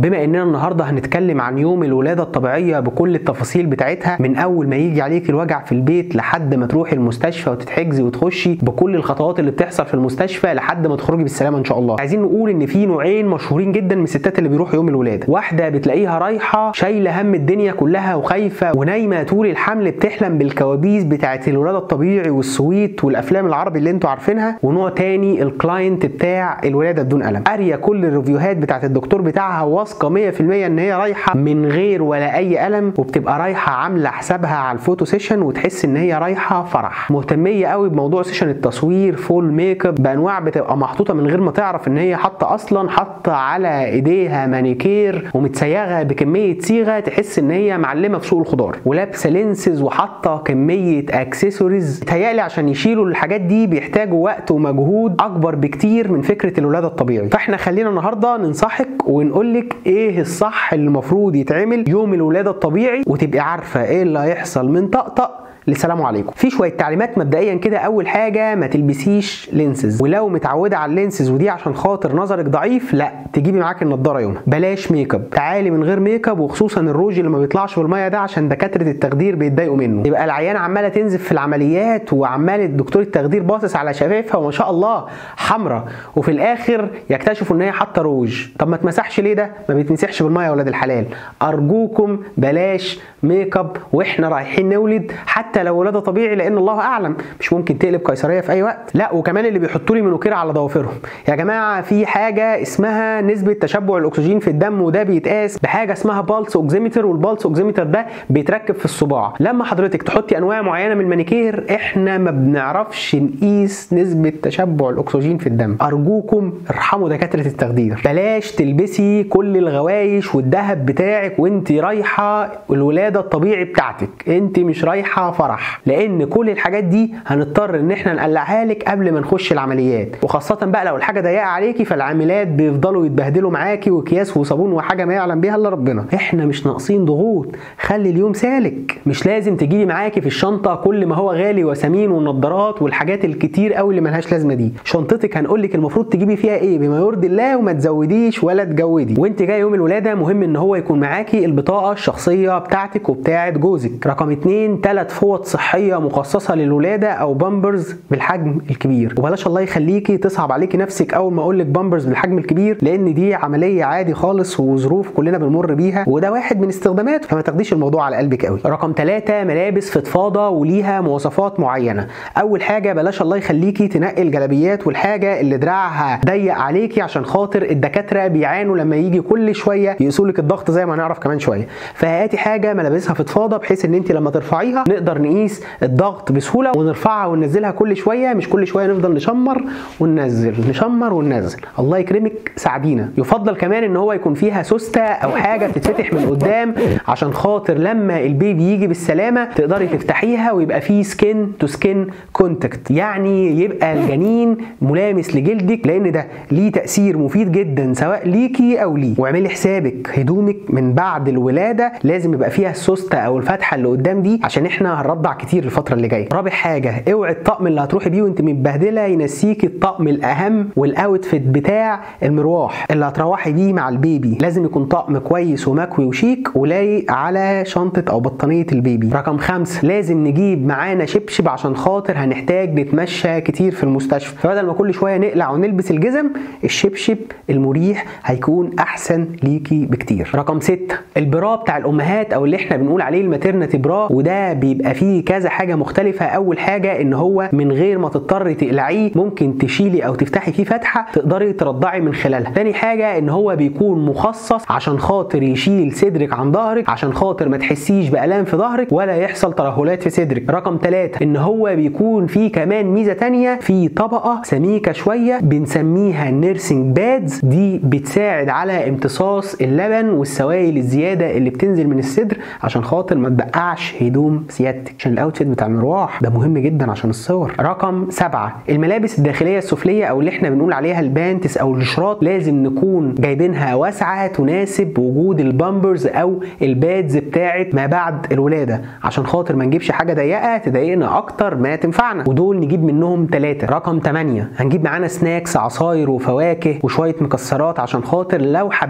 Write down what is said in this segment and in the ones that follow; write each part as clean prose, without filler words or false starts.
بما اننا النهارده هنتكلم عن يوم الولاده الطبيعيه بكل التفاصيل بتاعتها، من اول ما يجي عليك الوجع في البيت لحد ما تروحي المستشفى وتتحجزي وتخشي، بكل الخطوات اللي بتحصل في المستشفى لحد ما تخرجي بالسلامه ان شاء الله. عايزين نقول ان في نوعين مشهورين جدا من الستات اللي بيروحوا يوم الولاده. واحده بتلاقيها رايحه شايله هم الدنيا كلها وخايفه ونايمه طول الحمل، بتحلم بالكوابيس بتاعت الولاده الطبيعي والسويت والافلام العربي اللي انتوا عارفينها. ونوع تاني الكلاينت بتاع الولاده بدون الم، قاريه كل الريفيوهات بتاعت الدكتور بتاعها، واثقه 100% ان هي رايحه من غير ولا اي الم، وبتبقى رايحه عامله حسابها على الفوتو سيشن وتحس ان هي رايحه فرح. مهتميه قوي بموضوع سيشن التصوير، فول ميك اب بانواع بتبقى محطوطه من غير ما تعرف ان هي حاطه على ايديها مانيكير ومتسيغه بكميه صيغه تحس ان هي معلمه في سوق الخضار، ولابسه لينسز وحاطه كميه اكسسوارز. تهيألي عشان يشيلوا الحاجات دي بيحتاجوا وقت ومجهود اكبر بكتير من فكره الولاده الطبيعي. فاحنا خلينا النهارده ننصحك ونقول لك ايه الصح اللي المفروض يتعمل يوم الولاده الطبيعي، وتبقي عارفه ايه اللي هيحصل من طقطق للسلام عليكم. في شويه تعليمات مبدئيا كده. اول حاجه ما تلبسيش لينسز، ولو متعوده على اللينسز ودي عشان خاطر نظرك ضعيف لا تجيبي معاك النضاره يومها. بلاش ميك اب، تعالي من غير ميك اب، وخصوصا الروج اللي ما بيطلعش بالميه ده عشان دكاتره التخدير بيتضايقوا منه. يبقى العيانه عماله تنزف في العمليات وعمال الدكتور التخدير باصص على شفايفها وما شاء الله حمراء، وفي الاخر يكتشفوا ان هي حاطه روج. طب ما تمسحش ليه؟ ده ما بيتمسحش بالميه يا ولاد الحلال. ارجوكم بلاش ميك اب واحنا رايحين نولد، حتى لو ولاده طبيعي، لان الله اعلم مش ممكن تقلب قيصريه في اي وقت. لا وكمان اللي بيحطوا لي منوكير على ضوافرهم يا جماعه، في حاجه اسمها نسبه تشبع الاكسجين في الدم، وده بيتقاس بحاجه اسمها بالس اوكسيمتر، والبالس اوكسيمتر ده بيتركب في الصباع. لما حضرتك تحطي انواع معينه من المانيكير احنا ما بنعرفش نقيس نسبه تشبع الاكسجين في الدم. ارجوكم ارحموا دكاتره التخدير. بلاش تلبسي كل الغوايش والذهب بتاعك وانت رايحه الولاده الطبيعي بتاعتك، انت مش رايحه فرح، لان كل الحاجات دي هنضطر ان احنا نقلعها لك قبل ما نخش العمليات. وخاصه بقى لو الحاجه ضيقه عليكي فالعاملات بيفضلوا يتبهدلوا معاكي، واكياس وصابون وحاجه ما يعلم بيها الا ربنا. احنا مش ناقصين ضغوط، خلي اليوم سالك. مش لازم تجيبي معاكي في الشنطه كل ما هو غالي وثمين والنضارات والحاجات الكتير قوي اللي ملهاش لازمه دي. شنطتك هنقول لك المفروض تجيبي فيها ايه بما يرضي الله، وما تزوديش ولا تجودي. وانت جاي يوم الولاده مهم ان هو يكون معاكي البطاقه الشخصيه بتاعتك وبتاعه جوزك. رقم 2 3 فوط صحيه مخصصه للولاده او بامبرز بالحجم الكبير. وبلاش الله يخليكي تصعب عليكي نفسك اول ما اقول لك بامبرز بالحجم الكبير، لان دي عمليه عادي خالص وظروف كلنا بنمر بيها، وده واحد من استخداماته، فما تاخديش الموضوع على قلبك قوي. رقم 3 ملابس فضفاضه وليها مواصفات معينه. اول حاجه بلاش الله يخليكي تنقي الجلابيات والحاجه اللي دراعها ضيق عليكي، عشان خاطر الدكاتره بيعانوا لما يجي كل شويه يقيسوا لك الضغط زي ما هنعرف كمان شويه. فهاتي حاجه ملابسها فضفاضه بحيث ان انت لما ترفعيها نقدر نقيس الضغط بسهوله ونرفعها وننزلها كل شويه، مش كل شويه نفضل نشمر وننزل نشمر وننزل. الله يكرمك ساعدينا. يفضل كمان ان هو يكون فيها سوسته او حاجه بتتفتح من قدام عشان خاطر لما البيبي يجي بالسلامه تقدري تفتحيها ويبقى فيه سكين تو سكين كونتاكت، يعني يبقى الجنين ملامس لجلدك، لان ده ليه تاثير مفيد جدا سواء ليكي او ليه. واعملي حسابك هدومك من بعد الولاده لازم يبقى فيها السوسته او الفتحه اللي قدام دي، عشان احنا هنرضع كتير الفتره اللي جايه. رابع حاجه اوعي الطقم اللي هتروحي بيه وانت متبهدله ينسيكي الطقم الاهم والاوتفيت بتاع المروح اللي هتروحي بيه مع البيبي. لازم يكون طقم كويس ومكوي وشيك ولايق على شنطه او بطانيه البيبي. رقم 5 لازم نجيب معانا شبشب عشان خاطر هنحتاج نتمشى كتير في المستشفى، فبدل ما كل شويه نقلع ونلبس الجزم الشبشب المريح هيكون احسن ليكي بكتير. رقم 6 البرا بتاع الامهات او اللي احنا بنقول عليه الماتيرنتي برا، وده بيبقى فيه كذا حاجه مختلفه. اول حاجه ان هو من غير ما تضطري تقلعيه ممكن تشيلي او تفتحي فيه فتحه تقدري ترضعي من خلالها. تاني حاجه ان هو بيكون مخصص عشان خاطر يشيل صدرك عن ظهرك عشان خاطر ما تحسيش بالام في ظهرك ولا يحصل ترهلات في صدرك. رقم 3 ان هو بيكون فيه كمان ميزه تانيه، في طبقه سميكه شويه بنسميها نيرسينج بادز، دي بتساعد على امتصاص اللبن والسوائل الزياده اللي بتنزل من الصدر عشان خاطر ما تبقعش هدوم سيادتك، عشان الاوتفيت بتاع المروح ده مهم جدا عشان الصور. رقم 7 الملابس الداخليه السفليه او اللي احنا بنقول عليها البانتس او الشراط، لازم نكون جايبينها واسعه تناسب وجود البامبرز او البادز بتاعه ما بعد الولاده، عشان خاطر ما نجيبش حاجه ضيقه تضايقنا اكتر ما تنفعنا، ودول نجيب منهم 3. رقم 8 هنجيب معانا سناكس، عصاير وفواكه وشويه مكسرات عشان خاطر لو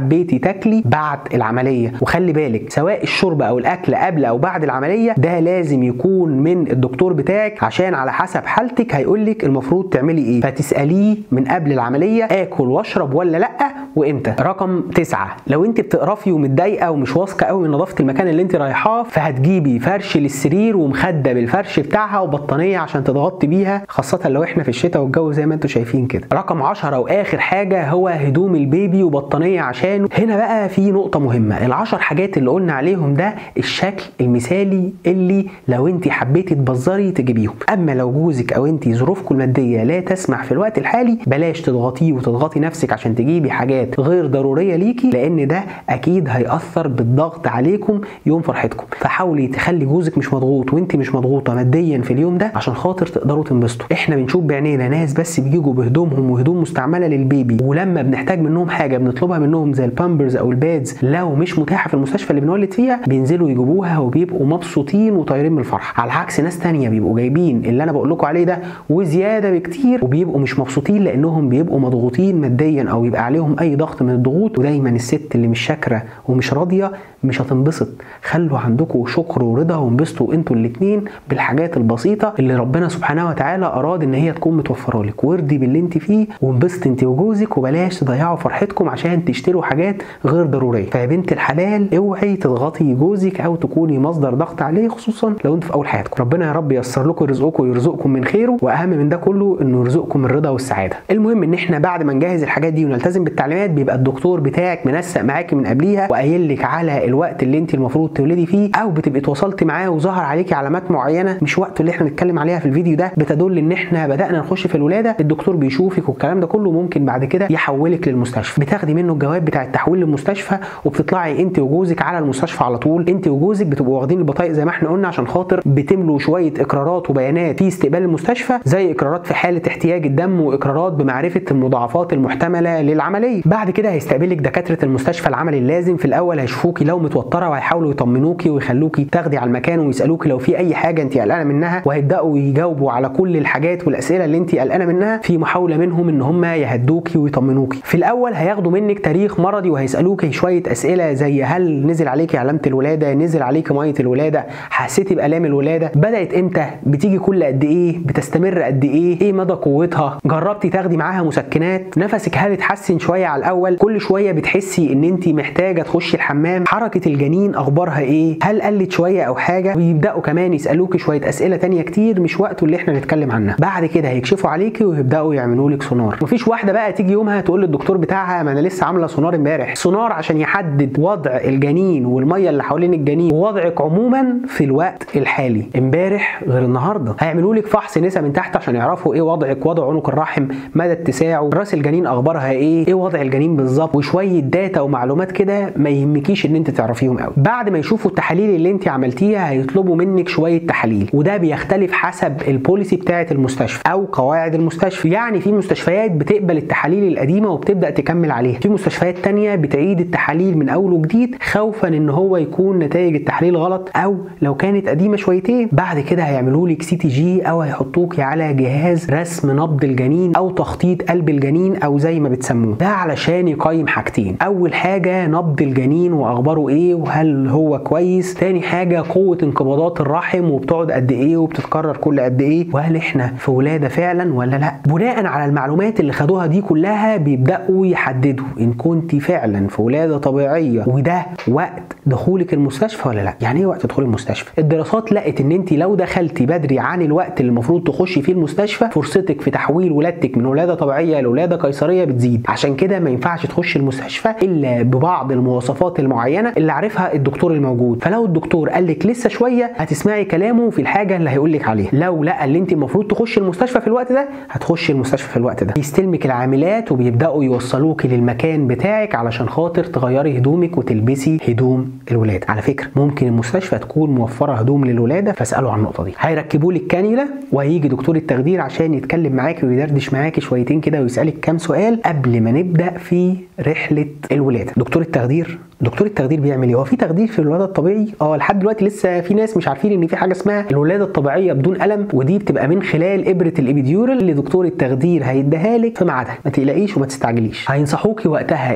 حبيتي تاكلي بعد العمليه. وخلي بالك سواء الشرب او الاكل قبل او بعد العمليه ده لازم يكون من الدكتور بتاعك، عشان على حسب حالتك هيقولك المفروض تعملي ايه، فتساليه من قبل العمليه اكل واشرب ولا لا وامتى. رقم 9، لو انت بتقرفي ومتضايقه ومش واثقه قوي من نظافه المكان اللي انت رايحاه، فهتجيبي فرش للسرير ومخده بالفرش بتاعها وبطانيه عشان تتغطي بيها، خاصه لو احنا في الشتاء والجو زي ما انتم شايفين كده. رقم 10 واخر حاجه هو هدوم البيبي وبطانيه، عشان هنا بقى في نقطه مهمه. ال10 حاجات اللي قلنا عليهم ده الشكل المثالي اللي لو انت حبيتي تبذري تجيبيهم. اما لو جوزك او انت ظروفكم الماديه لا تسمح في الوقت الحالي، بلاش تضغطيه وتضغطي نفسك عشان تجيبي حاجات غير ضروريه ليكي، لان ده اكيد هيأثر بالضغط عليكم يوم فرحتكم. فحاولي تخلي جوزك مش مضغوط وانت مش مضغوطه ماديا في اليوم ده عشان خاطر تقدروا تنبسطوا. احنا بنشوف بعينينا ناس بس بيجوا بهدومهم وهدوم مستعمله للبيبي، ولما بنحتاج منهم حاجه بنطلبها منهم زي البامبرز او البادز لو مش متاحه في المستشفى اللي بنولد فيها، بينزلوا يجيبوها وبيبقوا مبسوطين وطايرين من الفرحه. على عكس ناس تانية بيبقوا جايبين اللي انا بقول لكم عليه ده وزياده بكتير وبيبقوا مش مبسوطين لانهم بيبقوا مضغوطين ماديا او يبقى عليهم اي ضغط من الضغوط. ودايما الست اللي مش شاكره ومش راضيه مش هتنبسط. خلوا عندكم شكر ورضا وانبسطوا انتوا الاثنين بالحاجات البسيطه اللي ربنا سبحانه وتعالى اراد ان هي تكون متوفره لك، وارضي باللي انت فيه وانبسطي انت وجوزك، وبلاش تضيعوا فرحتكم عشان تشتروا حاجات غير ضروريه. فيا بنت الحلال اوعي تضغطي جوزك او تكوني مصدر ضغط عليه، خصوصا لو انتوا في اول حياتكم. ربنا يا رب ييسر لكم رزقكم ويرزقكم من خيره، واهم من ده كله انه يرزقكم الرضا والسعاده. المهم ان احنا بعد ما نجهز الحاجات دي ونلتزم بالتعليمات، بيبقى الدكتور بتاعك منسق معاكي من قبليها وقايل لك على الوقت اللي انت المفروض تولدي فيه، او بتبقي تواصلتي معاه وظهر عليكي علامات معينه مش وقته اللي احنا بنتكلم عليها في الفيديو ده بتدل ان احنا بدانا نخش في الولاده. الدكتور بيشوفك والكلام ده كله، ممكن بعد كده يحولك للمستشفى، بتاخدي منه الجواب بتاع التحويل للمستشفى وبتطلعي انت وجوزك على المستشفى على طول. انت وجوزك بتبقوا واخدين البطايق زي ما احنا قلنا عشان خاطر بتملوا شويه اقرارات وبيانات في استقبال المستشفى، زي اقرارات في حاله احتياج الدم واقرارات بمعرفه المضاعفات المحتمله للعمليه. بعد كده هيستقبلك دكاتره المستشفى العمل اللازم. في الاول هيشوفوكي لو متوتره وهيحاولوا يطمنوكي ويخلوكي تاخدي على المكان ويسالوكي لو في اي حاجه انت قلقانه منها، وهيبداوا يجاوبوا على كل الحاجات والاسئله اللي انت قلقانه منها في محاوله منهم ان هم يهدوكي ويطمنوكي. في الاول هياخدوا منك تاريخ مرضي وهيسالوكي شويه اسئله زي هل نزل عليكي علامه الولاده، نزل عليكي ميه الولاده، حسيتي بالام الولاده، بدات امتى، بتيجي كل قد ايه، بتستمر قد ايه، ايه مدى قوتها، جربتي تاخدي معاها مسكنات، نفسك هل اتحسن شويه على الاول، كل شويه بتحسي ان انت محتاجه تخشي الحمام، حركه الجنين اخبارها ايه، هل قلت شويه او حاجه. ويبداوا كمان يسالوكي شويه اسئله تانية كتير مش وقته اللي احنا نتكلم عنها. بعد كده هيكشفوا عليكي ويبداوا يعملوا لك سونار. مفيش واحده بقى تيجي يومها تقول للدكتور بتاعها ما انا لسه عامله سونار امبارح. سونار عشان يحدد وضع الجنين والميه اللي حوالين الجنين ووضعك عموما في الوقت الحالي. امبارح غير النهارده. هيعملوا لك فحص نسا من تحت عشان يعرفوا ايه وضعك، وضع عنق الرحم، مدى اتساعه، راس الجنين اخبارها ايه وضع الجنين بالظبط، وشويه داتا ومعلومات كده ما يهمكيش ان انت تعرفيهم قوي. بعد ما يشوفوا التحاليل اللي انت عملتيها هيطلبوا منك شويه تحاليل، وده بيختلف حسب البوليسي بتاعه المستشفى او قواعد المستشفى. يعني في مستشفيات بتقبل التحاليل القديمه وبتبدا تكمل عليها، في مستشفيات تانية بتعيد التحاليل من اول وجديد خوفا ان هو يكون نتائج التحليل غلط او لو كانت قديمه شويتين. بعد كده هيعملوا لك CTG او هيحطوكي على جهاز رسم نبض الجنين او تخطيط قلب الجنين او زي ما بتسموه، ده علشان يقيم حاجتين. اول حاجه نبض الجنين واخباره ايه وهل هو كويس، تاني حاجه قوه انقباضات الرحم وبتقعد قد ايه وبتتكرر كل قد ايه، وهل احنا في ولاده فعلا ولا لا. بناء على المعلومات اللي خدوها دي كلها بيبداوا يحددوا ان كنت فعلا في ولاده طبيعيه وده وقت دخولك المستشفى ولا لا. يعني ايه وقت دخول المستشفى؟ الدراسات لقت ان انت لو دخلتي بدري عن الوقت اللي المفروض تخشي فيه المستشفى فرصتك في تحويل ولادتك من ولاده طبيعيه لولاده قيصريه بتزيد. عشان كده ما ينفعش تخشي المستشفى الا ببعض المواصفات المعينه اللي عارفها الدكتور الموجود. فلو الدكتور قال لك لسه شويه هتسمعي كلامه في الحاجه اللي هيقول لك عليها. لو لقى اللي انت المفروض تخشي المستشفى في الوقت ده هتخشي المستشفى في الوقت ده. يستلمك العاملات وبيبداوا يوصلوكي للمكان بتاعك علشان خاطر تغيري هدومك وتلبسي هدوم الولاده. على فكره ممكن المستشفى تكون موفره هدوم للولاده، فاسالوا عن النقطه دي. هيركبوا لك كانيولا وهيجي دكتور التخدير عشان يتكلم معاكي ويدردش معاكي شويتين كده ويسالك كام سؤال قبل ما نبدا في رحله الولاده. دكتور التخدير بيعمل ايه؟ هو في تخدير في الولاده الطبيعي؟ لحد دلوقتي لسه في ناس مش عارفين ان في حاجه اسمها الولاده الطبيعيه بدون الم، ودي بتبقى من خلال ابره الابيديورال اللي دكتور التخدير هيديها لك في ميعادها. ما تقلقيش وما تستعجليش. هينصحوكي وقتها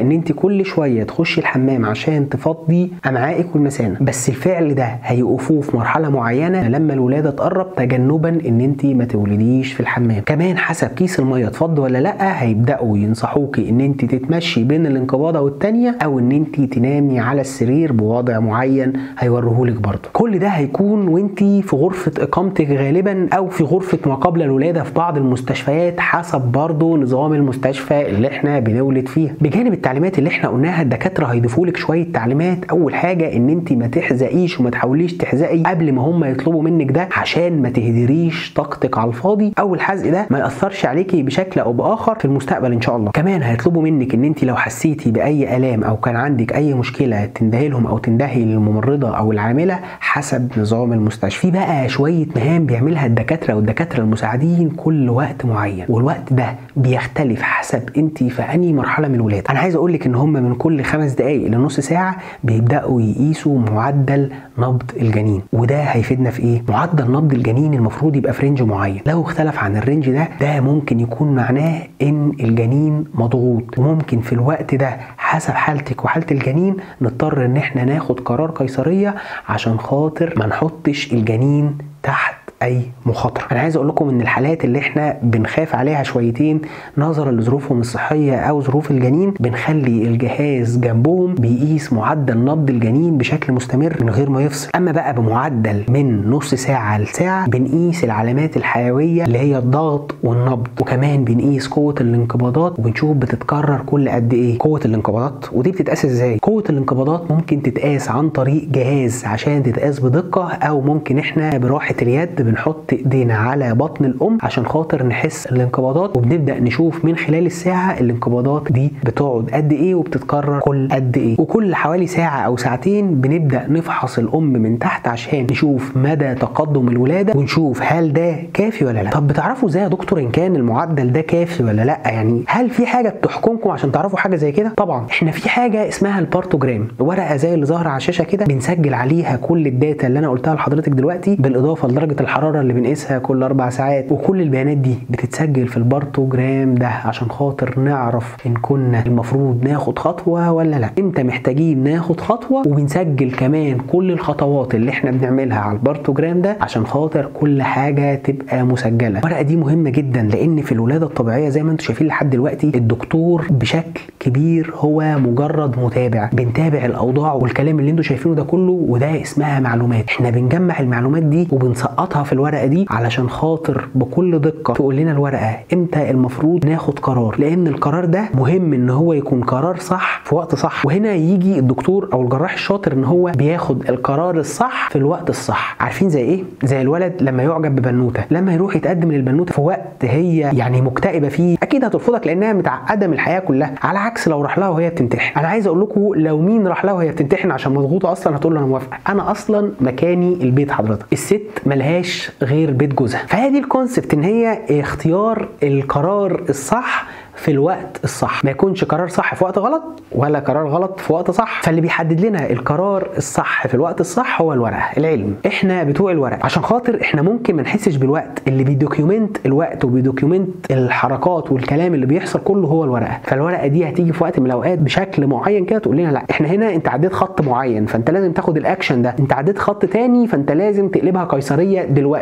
ان انت كل شويه تخشي الحمام عشان تفضي امعائك والمثانه، بس الفعل ده هيوقفوه في مرحله معينه لما الولاده تقرب، تجنبا ان انت ما تولديش في الحمام. كمان حسب كيس الميه تفضي ولا لا، هيبداوا ينصحوكي ان انت تتمشي بين الانقباضه والتانيه، او ان انت تنامي على السرير بوضع معين هيوريهولك برضه. كل ده هيكون وانت في غرفه اقامتك غالبا، او في غرفه ما قبل الولاده في بعض المستشفيات، حسب برضه نظام المستشفى اللي احنا بنولد فيها. بجانب التعليمات اللي احنا قلناها، الدكاتره هيضيفوا لك شويه تعليمات. اول حاجه ان انت ما تحزقيش وما تحاوليش تحزقي قبل ما هم يطلبوا منك ده، عشان ما تهدريش طاقتك على الفاضي، او الحزق ده ما ياثرش عليكي بشكل او باخر في المستقبل ان شاء الله. كمان هيطلبوا منك ان انت لو حسيتي باي الام او كان عندك اي مشكله تندهي لهم او تندهي للممرضه او العامله حسب نظام المستشفى. في بقى شويه مهام بيعملها الدكاتره والدكاتره المساعدين كل وقت معين، والوقت ده بيختلف حسب انت في انهي مرحله من الولاده. انا عايز اقول لك ان هم من كل 5 دقائق لنص ساعه بيبداوا يقيسوا معدل نبض الجنين. وده هيفيدنا في ايه؟ معدل نبض الجنين المفروض يبقى في رينج معين، لو اختلف عن الرينج ده ممكن يكون معناه ان الجنين مضغوط، وممكن في الوقت ده حسب حالتك وحاله الجنين نضطر ان احنا ناخد قرار قيصريه عشان خاطر ما نحطش الجنين تحت اي مخاطره. انا عايز اقول لكم ان الحالات اللي احنا بنخاف عليها شويتين نظرا لظروفهم الصحيه او ظروف الجنين، بنخلي الجهاز جنبهم بيقيس معدل نبض الجنين بشكل مستمر من غير ما يفصل. اما بقى بمعدل من نص ساعه لساعه بنقيس العلامات الحيويه اللي هي الضغط والنبض، وكمان بنقيس قوه الانقباضات وبنشوف بتتكرر كل قد ايه. قوه الانقباضات ودي بتتقاس ازاي؟ قوه الانقباضات ممكن تتقاس عن طريق جهاز عشان تتقاس بدقه، او ممكن احنا براحه اليد بنحط ايدينا على بطن الام عشان خاطر نحس الانقباضات، وبنبدا نشوف من خلال الساعه الانقباضات دي بتقعد قد ايه وبتتكرر كل قد ايه. وكل حوالي ساعه او ساعتين بنبدا نفحص الام من تحت عشان نشوف مدى تقدم الولاده ونشوف هل ده كافي ولا لا. طب بتعرفوا ازاي يا دكتور ان كان المعدل ده كافي ولا لا؟ يعني هل في حاجه بتحكمكم عشان تعرفوا حاجه زي كده؟ طبعا احنا في حاجه اسمها البارتوجرام، ورقه زي اللي ظاهره على الشاشه كده بنسجل عليها كل الداتا اللي انا قلتها لحضرتك دلوقتي، بالاضافه لدرجه الحراره اللي بنقيسها كل 4 ساعات، وكل البيانات دي بتتسجل في البارتوجرام ده عشان خاطر نعرف ان كنا المفروض ناخد خطوه ولا لا، امتى محتاجين ناخد خطوه. وبنسجل كمان كل الخطوات اللي احنا بنعملها على البارتوجرام ده عشان خاطر كل حاجه تبقى مسجله. الورقه دي مهمه جدا لان في الولاده الطبيعيه زي ما انتم شايفين لحد دلوقتي الدكتور بشكل كبير هو مجرد متابع، بنتابع الاوضاع والكلام اللي انتم شايفينه ده كله، وده اسمها معلومات. احنا بنجمع المعلومات دي وبنسقطها في الورقه دي علشان خاطر بكل دقه تقول لنا الورقه امتى المفروض ناخد قرار، لان القرار ده مهم ان هو يكون قرار صح في وقت صح. وهنا يجي الدكتور او الجراح الشاطر ان هو بياخد القرار الصح في الوقت الصح. عارفين زي ايه؟ زي الولد لما يعجب ببنوته، لما يروح يتقدم للبنوته في وقت هي يعني مكتئبه فيه اكيد هترفضك لانها متعقده من الحياه كلها، على عكس لو راح لها وهي بتمتحن. انا عايز اقول لكم لو مين راح لها وهي بتمتحن عشان مضغوطه اصلا هتقول له انا موافقه، انا اصلا مكاني البيت حضرتك. الست ملهاش غير بيت جوزها، فهي دي الكونسبت ان هي اختيار القرار الصح في الوقت الصح، ما يكونش قرار صح في وقت غلط ولا قرار غلط في وقت صح. فاللي بيحدد لنا القرار الصح في الوقت الصح هو الورقه، العلم. احنا بتوع الورق عشان خاطر احنا ممكن ما نحسش بالوقت، اللي بيدوكيومنت الوقت وبيدوكيومنت الحركات والكلام اللي بيحصل كله هو الورقه. فالورقه دي هتيجي في وقت من الاوقات بشكل معين كده تقول لنا لا احنا هنا انت عديت خط معين فانت لازم تاخد الاكشن ده، انت عديت خط تاني فانت لازم تقلبها قيصريه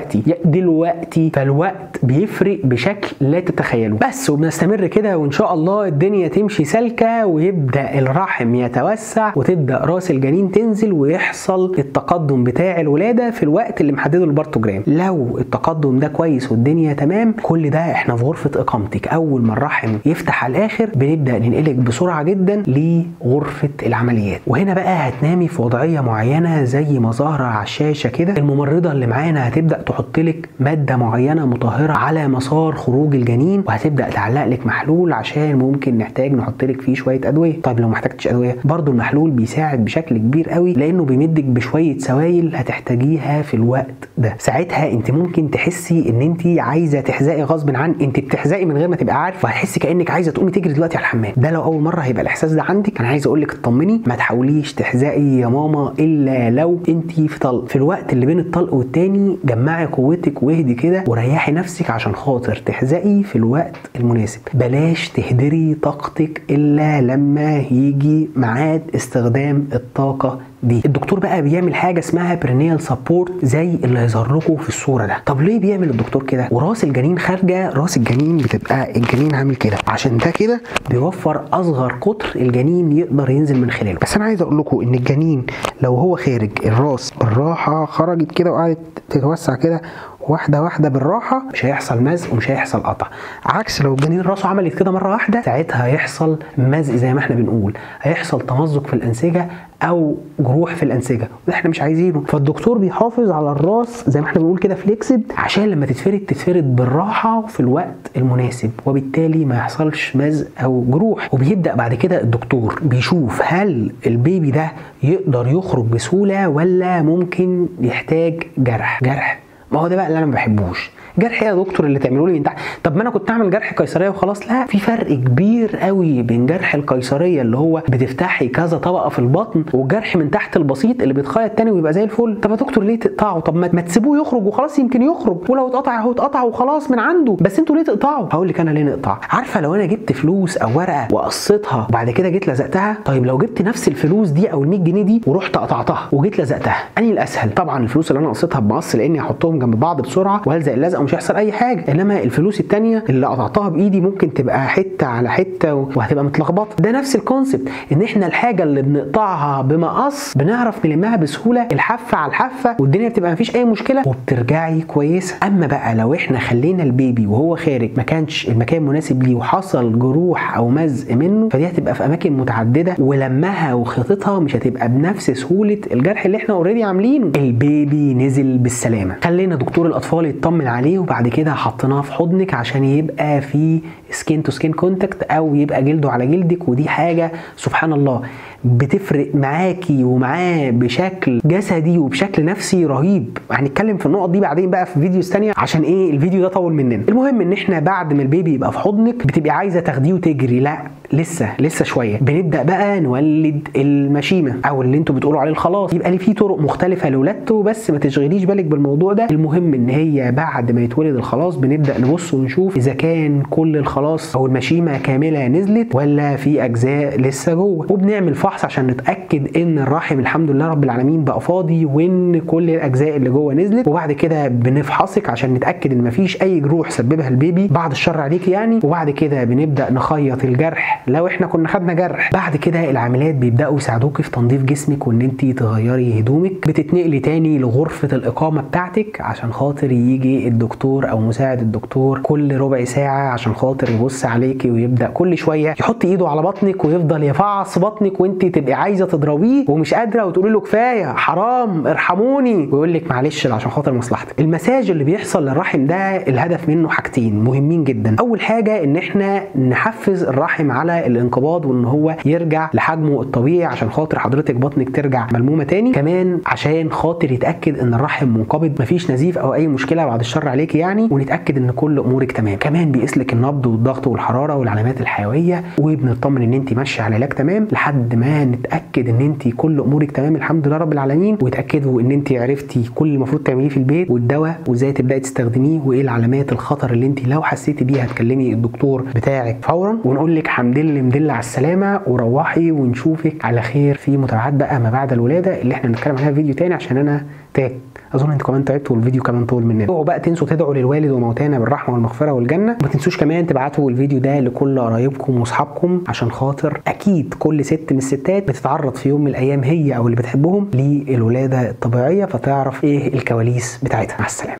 دلوقتي. فالوقت بيفرق بشكل لا تتخيلوه. بس وبنستمر كده وان شاء الله الدنيا تمشي سالكه ويبدا الرحم يتوسع وتبدا راس الجنين تنزل ويحصل التقدم بتاع الولاده في الوقت اللي محدده البارتوجرام. لو التقدم ده كويس والدنيا تمام، كل ده احنا في غرفه اقامتك. اول ما الرحم يفتح على الاخر بنبدا ننقلك بسرعه جدا لغرفه العمليات، وهنا بقى هتنامي في وضعيه معينه زي ما ظاهره على الشاشه كده. الممرضه اللي معانا هتبدا تحط لك ماده معينه مطهره على مسار خروج الجنين، وهتبدا تعلق لك محلول عشان ممكن نحتاج نحط لك فيه شويه ادويه. طيب لو ما احتاجتش ادويه برضو المحلول بيساعد بشكل كبير قوي لانه بيمدك بشويه سوائل هتحتاجيها في الوقت ده. ساعتها انت ممكن تحسي ان انت عايزه تحزقي غصب عنك، انت بتحزقي من غير ما تبقى عارفه، وهتحسي كانك عايزه تقومي تجري دلوقتي على الحمام. ده لو اول مره هيبقى الاحساس ده عندك، انا عايز اقول لك اطمني، ما تحاوليش تحزقي يا ماما الا لو انت في طلق. في الوقت اللي بين الطلق والتاني جمعي قوتك واهدي كده وريحي نفسك عشان خاطر تحزقي في الوقت المناسب. بلاش بلاش تهدري طاقتك الا لما يجي ميعاد استخدام الطاقه دي. الدكتور بقى بيعمل حاجه اسمها برينيال سبورت زي اللي هيظهر لكم في الصوره ده. طب ليه بيعمل الدكتور كده؟ وراس الجنين خارجه، راس الجنين بتبقى الجنين عامل كده عشان ده كده بيوفر اصغر قطر الجنين يقدر ينزل من خلاله. بس انا عايز اقول لكم ان الجنين لو هو خارج الراس بالراحه خرجت كده وقعدت تتوسع كده واحده واحده بالراحه، مش هيحصل مزق ومش هيحصل قطع. عكس لو الجنين راسه عملت كده مره واحده، ساعتها هيحصل مزق زي ما احنا بنقول، هيحصل تمزق في الانسجه او جروح في الانسجه، وده احنا مش عايزينه. فالدكتور بيحافظ على الراس زي ما احنا بنقول كده فليكسد، عشان لما تتفرد بالراحه وفي الوقت المناسب، وبالتالي ما يحصلش مزق او جروح. وبيبدا بعد كده الدكتور بيشوف هل البيبي ده يقدر يخرج بسهوله ولا ممكن يحتاج جرح. ما هو ده بقى اللي انا ما بحبوش. جرح ايه يا دكتور اللي تعملوا لي من تحت؟ طب ما انا كنت اعمل جرح قيصريه وخلاص. لا، في فرق كبير قوي بين جرح القيصريه اللي هو بتفتحي كذا طبقه في البطن، والجرح من تحت البسيط اللي بيتخيط تاني ويبقى زي الفل. طب يا دكتور ليه تقطعه؟ طب ما تسيبوه يخرج وخلاص، يمكن يخرج، ولو اتقطع هو اتقطع وخلاص من عنده، بس انتوا ليه تقطعوا؟ هقول لك انا ليه نقطع. عارفه لو انا جبت فلوس او ورقه وقصيتها وبعد كده جيت لزقتها، طيب لو جبت نفس الفلوس دي او ال100 جنيه دي ورحت قطعتها وجيت لزقتها، انهي الاسهل؟ طبعا الفلوس اللي انا قصيتها بمقص، لاني هحطهم جنب بعض بسرعه والزق اللزقه ومش هيحصل اي حاجه. انما الفلوس التانية اللي قطعتها بايدي ممكن تبقى حته على حته وهتبقى متلخبطه. ده نفس الكونسبت، ان احنا الحاجه اللي بنقطعها بمقص بنعرف نلمها بسهوله، الحافه على الحافه، والدنيا بتبقى مفيش اي مشكله وبترجعي كويسه. اما بقى لو احنا خلينا البيبي وهو خارج ما كانش المكان مناسب ليه وحصل جروح او مزق منه، فدي هتبقى في اماكن متعدده، ولمها وخيطتها مش هتبقى بنفس سهوله الجرح اللي احنا اوريدي عاملينه. البيبي نزل بالسلامه، خلينا دكتور الاطفال يطمن عليه، وبعد كده حطيناه في حضنك عشان يبقى في سكين تو سكين كونتاكت او يبقى جلده على جلدك. ودي حاجه سبحان الله بتفرق معاكي ومعاه بشكل جسدي وبشكل نفسي رهيب. هنتكلم في النقط دي بعدين بقى في فيديوز تانية عشان ايه الفيديو ده طول مننا. المهم ان احنا بعد ما البيبي يبقى في حضنك بتبقي عايزه تاخديه وتجري، لا لسه شويه. بنبدا بقى نولد المشيمه او اللي انتوا بتقولوا عليه الخلاص. يبقى لي في طرق مختلفه لولادته، بس ما تشغليش بالك بالموضوع ده. المهم ان هي بعد ما يتولد الخلاص بنبدا نبص ونشوف اذا كان كل الخلاص او المشيمه كامله نزلت ولا في اجزاء لسه جوه، وبنعمل فحص عشان نتاكد ان الرحم الحمد لله رب العالمين بقى فاضي وان كل الاجزاء اللي جوه نزلت. وبعد كده بنفحصك عشان نتاكد ان مفيش اي جروح سببها البيبي، بعد الشر عليك يعني. وبعد كده بنبدا نخيط الجرح لو احنا كنا خدنا جرح. بعد كده العاملات بيبداوا يساعدوكي في تنظيف جسمك وان انت تغيري هدومك. بتتنقلي تاني لغرفه الاقامه بتاعتك عشان خاطر يجي الدكتور او مساعد الدكتور كل ربع ساعه عشان خاطر يبص عليكي، ويبدا كل شويه يحط ايده على بطنك ويفضل يفعص بطنك، وانت تبقي عايزه تضربيه ومش قادره وتقولي له كفايه حرام ارحموني، ويقول لك معلش عشان خاطر مصلحتك. المساج اللي بيحصل للرحم ده الهدف منه حاجتين مهمين جدا. اول حاجه ان احنا نحفز الرحم على الانقباض وان هو يرجع لحجمه الطبيعي عشان خاطر حضرتك بطنك ترجع ملمومه تاني. كمان عشان خاطر يتاكد ان الرحم منقبض مفيش نزيف او اي مشكله بعد الشر عليك يعني، ونتاكد ان كل امورك تمام. كمان بيقيس لك النبض والضغط والحراره والعلامات الحيويه، وبنطمن ان انت ماشيه على علاج تمام لحد ما نتاكد ان انت كل امورك تمام الحمد لله رب العالمين، وتاكدوا ان انت عرفتي كل اللي المفروض تعمليه في البيت والدواء وازاي تبداي تستخدميه، وايه العلامات الخطر اللي انت لو حسيتي بيها تكلمي الدكتور بتاعك فورا. ونقول لك حمد لله مدلة على السلامه وروحي، ونشوفك على خير في متابعات بقى ما بعد الولاده اللي احنا بنتكلم عليها في فيديو تاني عشان انا تعبت. اظن انتوا كمان تعبتوا والفيديو كمان طول مننا. اوعوا بقى تنسوا تدعوا للوالد وموتانا بالرحمه والمغفره والجنه. ما تنسوش كمان تبعتوا الفيديو ده لكل قرايبكم واصحابكم عشان خاطر اكيد كل ست من الستات بتتعرض في يوم من الايام هي او اللي بتحبهم للولاده الطبيعيه، فتعرف ايه الكواليس بتاعتها. مع السلامه.